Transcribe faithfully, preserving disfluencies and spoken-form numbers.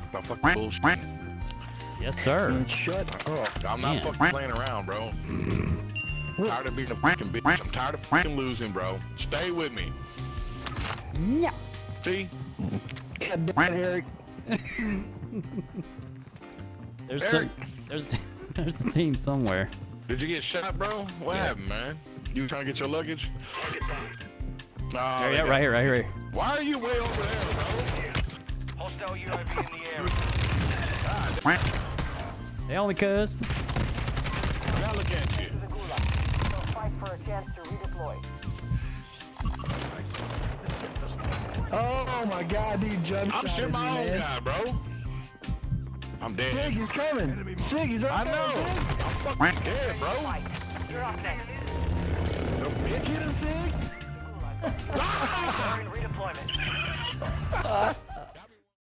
Stop fucking bullshit. Yes, sir. Shut up. I'm not Man. fucking playing around, bro. I'm tired of being a fucking bitch. I'm tired of fucking losing, bro. Stay with me. Yeah. See? Yeah, damn, Eric. There's Eric. some. There's there's the team somewhere. Did you get shot, bro? What Yeah. happened, man? You trying to get your luggage? Oh, There, they yeah, got- right here, right here, right here. Why are you way over there, bro? Hostile U A V in the area. God, They only cuz. now look at you. To the gulag. They'll fight for a chance to redeploy. Oh my god, dude, jump I'm shot shit at my me, own man. guy, bro. I'm dead. Sig, he's coming. Sig, he's I right know. there, Sig. I'm fucking dead, bro. Fight. You're up next. Get him, Sig. Gulag. They're in redeployment.